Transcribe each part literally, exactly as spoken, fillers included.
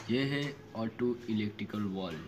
ये है auto electrical world.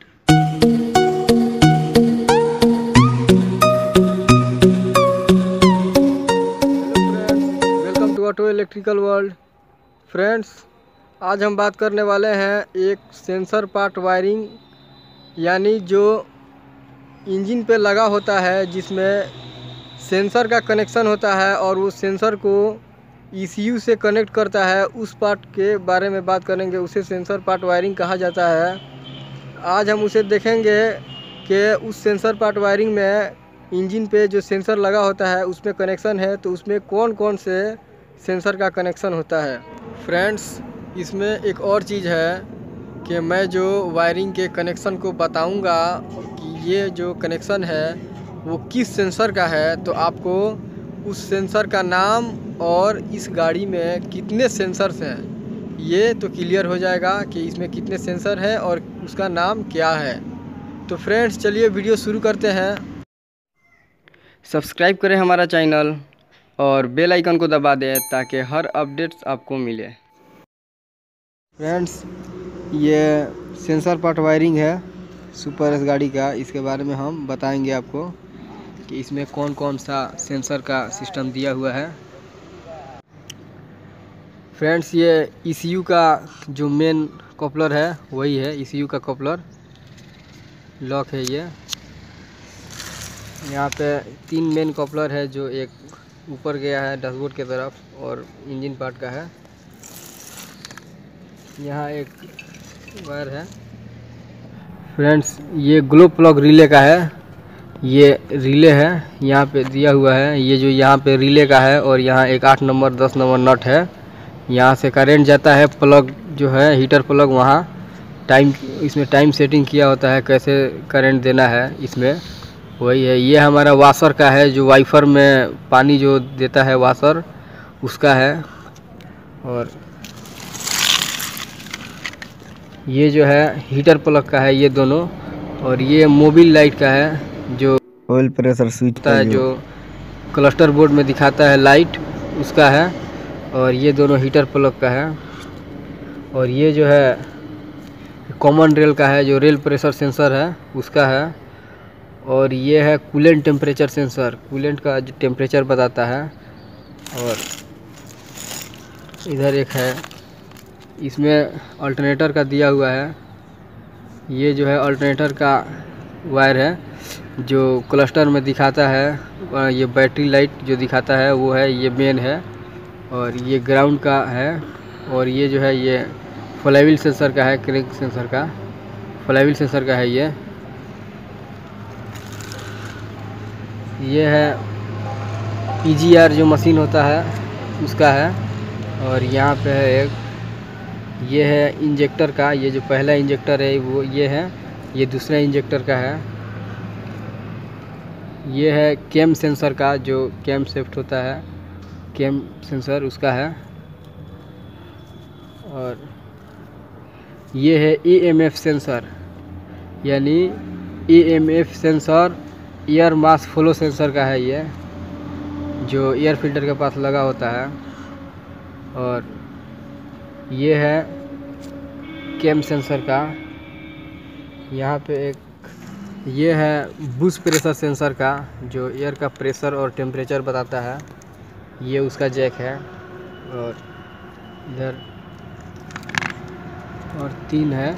Welcome to auto electrical world. Friends, आज हम बात करने वाले हैं एक सेंसर पार्ट वायरिंग, यानी जो इंजन पे लगा होता है, जिसमें सेंसर का कनेक्शन होता है और वो सेंसर को ईसीयू से कनेक्ट करता है। उस पार्ट के बारे में बात करेंगे, उसे सेंसर पार्ट वायरिंग कहा जाता है। आज हम उसे देखेंगे कि उस सेंसर पार्ट वायरिंग में इंजन पे जो सेंसर लगा होता है उसमें कनेक्शन है, तो उसमें कौन कौन से सेंसर का कनेक्शन होता है। फ्रेंड्स, इसमें एक और चीज़ है कि मैं जो वायरिंग के कनेक्शन को बताऊंगा कि ये जो कनेक्शन है वो किस सेंसर का है, तो आपको उस सेंसर का नाम और इस गाड़ी में कितने सेंसर्स हैं ये तो क्लियर हो जाएगा कि इसमें कितने सेंसर हैं और उसका नाम क्या है। तो फ्रेंड्स, चलिए वीडियो शुरू करते हैं। सब्सक्राइब करें हमारा चैनल और बेल आइकन को दबा दें ताकि हर अपडेट्स आपको मिले। फ्रेंड्स, ये सेंसर पार्ट वायरिंग है सुपर एस गाड़ी का। इसके बारे में हम बताएंगे आपको कि इसमें कौन कौन सा सेंसर का सिस्टम दिया हुआ है। फ्रेंड्स, ये ईसीयू का जो मेन कपलर है वही है, ईसीयू का कपलर लॉक है ये। यहाँ पे तीन मेन कपलर है, जो एक ऊपर गया है डैशबोर्ड की तरफ और इंजन पार्ट का है। यहाँ एक वायर है। फ्रेंड्स, ये ग्लो प्लग रिले का है, ये रिले है यहाँ पे दिया हुआ है। ये जो यहाँ पे रिले का है और यहाँ एक आठ नंबर दस नंबर नट है। यहाँ से करंट जाता है, प्लग जो है हीटर प्लग, वहाँ टाइम इसमें टाइम सेटिंग किया होता है कैसे करंट देना है इसमें, वही है। ये हमारा वाशर का है, जो वाइफर में पानी जो देता है वाशर, उसका है। और ये जो है हीटर प्लग का है, ये दोनों। और ये मोबिल लाइट का है, जो ऑयल प्रेशर स्विच होता है, जो क्लस्टर बोर्ड में दिखाता है लाइट, उसका है। और ये दोनों हीटर प्लग का है। और ये जो है कॉमन रेल का है, जो रेल प्रेशर सेंसर है उसका है। और ये है कूलेंट टेम्परेचर सेंसर, कूलेंट का जो टेम्परेचर बताता है। और इधर एक है, इसमें अल्टरनेटर का दिया हुआ है। ये जो है अल्टरनेटर का वायर है, जो क्लस्टर में दिखाता है। ये बैटरी लाइट जो दिखाता है वो है, ये मेन है। और ये ग्राउंड का है। और ये जो है ये फ्लाईव्हील सेंसर का है, क्रैंक सेंसर का, फ्लाईव्हील सेंसर का है ये। ये है पीजीआर जो मशीन होता है उसका है। और यहाँ पे है एक, ये है इंजेक्टर का, ये जो पहला इंजेक्टर है वो ये है, ये दूसरा इंजेक्टर का है। ये है कैम सेंसर का, जो कैम शिफ्ट होता है, कैम सेंसर उसका है। और ये है ईएमएफ सेंसर, यानी EMF sensor air mass flow sensor का है ये, जो एयर फिल्टर के पास लगा होता है। और ये है कैम सेंसर का। यहाँ पे एक ये है बूस्ट प्रेशर सेंसर का, जो एयर का प्रेशर और टेम्परेचर बताता है, ये उसका जैक है। और इधर और तीन है,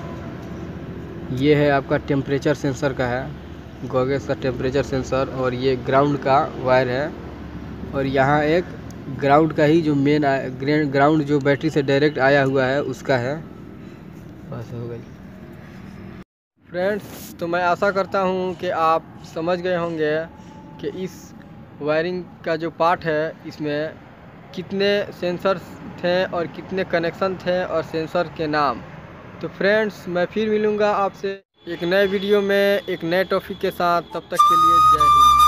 ये है आपका टेम्परेचर सेंसर का है, गॉगल्स का टेम्परेचर सेंसर। और ये ग्राउंड का वायर है। और यहाँ एक ग्राउंड का ही जो मेन ग्राउंड जो बैटरी से डायरेक्ट आया हुआ है उसका है। बस हो गई। फ्रेंड्स, तो मैं आशा करता हूँ कि आप समझ गए होंगे कि इस वायरिंग का जो पार्ट है इसमें कितने सेंसर्स थे और कितने कनेक्शन थे और सेंसर के नाम। तो फ्रेंड्स, मैं फिर मिलूँगा आपसे एक नए वीडियो में एक नए टॉपिक के साथ। तब तक के लिए जय हिंद।